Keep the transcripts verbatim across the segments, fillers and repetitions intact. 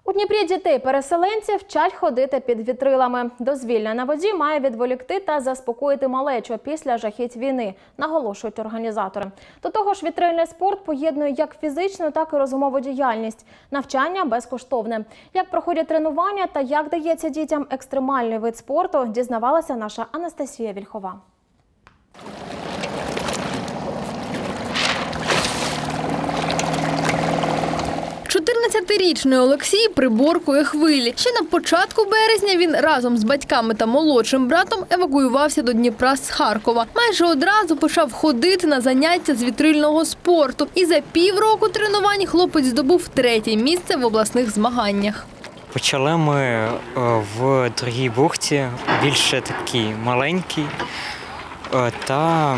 У Дніпрі дітей-переселенців вчать ходити під вітрилами. Дозвілля на воді має відволікти та заспокоїти малечу після жахіть війни, наголошують організатори. До того ж, вітрильний спорт поєднує як фізичну, так і розумову діяльність. Навчання безкоштовне. Як проходять тренування та як дається дітям екстремальний вид спорту, дізнавалася наша Анастасія Вільхова. чотирнадцятирічний Олексій приборкує хвилі. Ще на початку березня він разом з батьками та молодшим братом евакуювався до Дніпра з Харкова. Майже одразу почав ходити на заняття з вітрильного спорту. І за півроку тренувань хлопець здобув третє місце в обласних змаганнях. Почали ми в Другій бухті, більше такий маленький та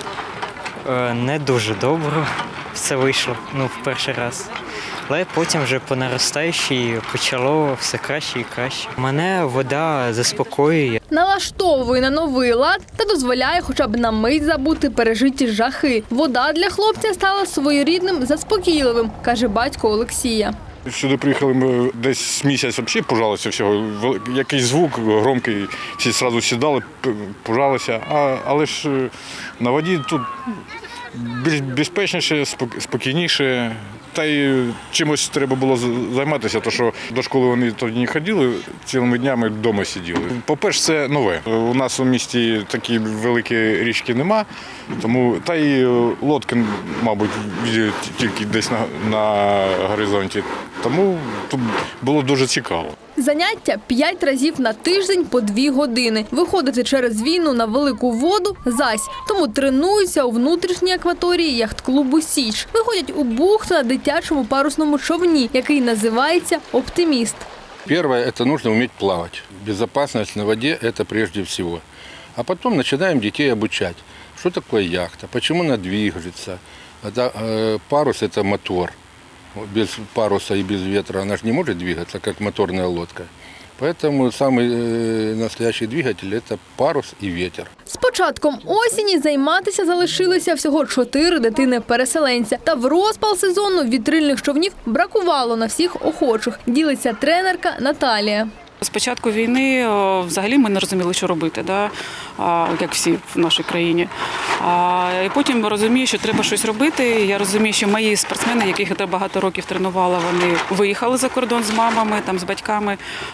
не дуже добре все вийшло, ну, в перший раз. Але потім вже по наростаючій почало все краще і краще. Мене вода заспокоює. Налаштовує на новий лад та дозволяє хоча б на мить забути пережиті жахи. Вода для хлопця стала своєрідним заспокійливим, каже батько Олексія. Сюди приїхали, ми десь місяць взагалі пужалися всього. Якийсь звук громкий, всі одразу сідали, пужалися. А, але ж на воді тут більш безпечніше, спокійніше. Та й чимось треба було займатися, тому що до школи вони тоді не ходили, цілими днями вдома сиділи. По-перше, це нове. У нас у місті такі великі річки нема, тому та й лодки, мабуть, тільки десь на, на горизонті. Тому тут було дуже цікаво. Заняття п'ять разів на тиждень по дві години. Виходити через війну на велику воду – зась. Тому тренуються у внутрішній акваторії яхт-клубу «Січ». Виходять у бухту на дитячому парусному човні, який називається «Оптиміст». Первое – это нужно уметь плавать. Безопасность на воде – это прежде всего. А потом начинаем детей обучать. Что такое яхта, почему она движется. Это, э, парус – это мотор. Без паруса и без ветра она же не может двигаться, как моторная лодка. Поэтому самый э, настоящий двигатель – это парус и ветер. З початком осені займатися залишилося всього чотири дитини-переселенця. Та в розпал сезону вітрильних човнів бракувало на всіх охочих, ділиться тренерка Наталія. З початку війни взагалі ми не розуміли, що робити, да? Як всі в нашій країні. І потім розумію, що треба щось робити. Я розумію, що мої спортсмени, яких я багато років тренувала, вони виїхали за кордон з мамами, там, з батьками,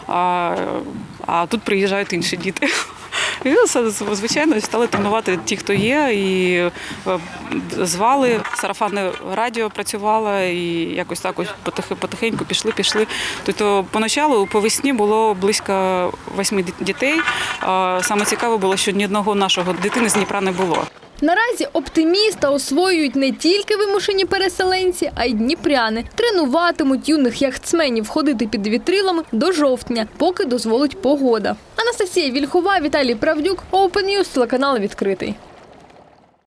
а тут приїжджають інші діти. І, звичайно, стали тренувати ті, хто є, і звали, сарафанне радіо працювало, і якось так ось потихеньку пішли-пішли. Тобто поначалу, по весні було близько восьми дітей. Саме цікаве було, що ні одного нашого дитини з Дніпра не було. Наразі «Оптиміста» освоюють не тільки вимушені переселенці, а й дніпряни. Тренуватимуть юних яхтсменів ходити під вітрилами до жовтня, поки дозволить погода. Анастасія Вільхова, Віталій Правдюк, Open News, телеканал «Відкритий».